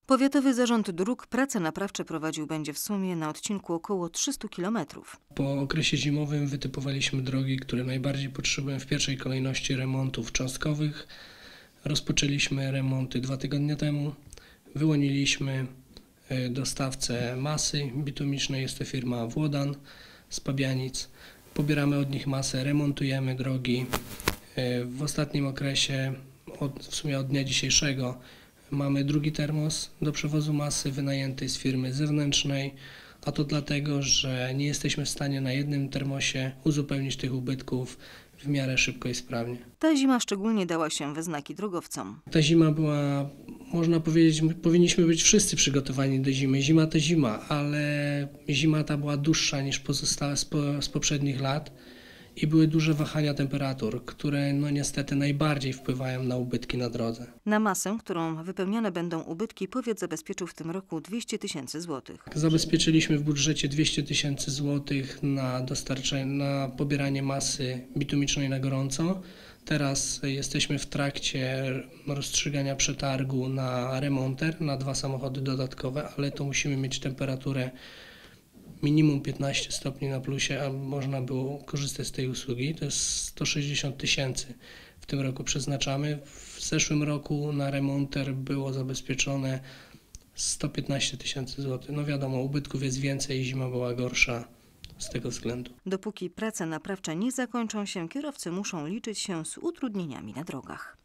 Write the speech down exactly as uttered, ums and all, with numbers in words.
Powiatowy Zarząd Dróg prace naprawcze prowadził będzie w sumie na odcinku około trzystu kilometrów. Po okresie zimowym wytypowaliśmy drogi, które najbardziej potrzebują w pierwszej kolejności remontów cząstkowych. Rozpoczęliśmy remonty dwa tygodnie temu. Wyłoniliśmy dostawcę masy bitumicznej, jest to firma Włodan z Pabianic. Pobieramy od nich masę, remontujemy drogi. W ostatnim okresie, od, w sumie od dnia dzisiejszego, mamy drugi termos do przewozu masy wynajęty z firmy zewnętrznej, a to dlatego, że nie jesteśmy w stanie na jednym termosie uzupełnić tych ubytków w miarę szybko i sprawnie. Ta zima szczególnie dała się we znaki drogowcom. Ta zima była, można powiedzieć, powinniśmy być wszyscy przygotowani do zimy. Zima to zima, ale zima ta była dłuższa niż pozostałe z, po, z poprzednich lat i były duże wahania temperatur, które no niestety najbardziej wpływają na ubytki na drodze. Na masę, którą wypełniane będą ubytki, powiat zabezpieczył w tym roku dwieście tysięcy złotych. Zabezpieczyliśmy w budżecie dwieście tysięcy złotych na dostarczenie, na pobieranie masy bitumicznej na gorąco. Teraz jesteśmy w trakcie rozstrzygania przetargu na remonter, na dwa samochody dodatkowe, ale to musimy mieć temperaturę minimum piętnaście stopni na plusie, a można było korzystać z tej usługi. To jest sto sześćdziesiąt tysięcy w tym roku przeznaczamy. W zeszłym roku na remonter było zabezpieczone sto piętnaście tysięcy złotych. No wiadomo, ubytków jest więcej, zima była gorsza z tego względu. Dopóki prace naprawcze nie zakończą się, kierowcy muszą liczyć się z utrudnieniami na drogach.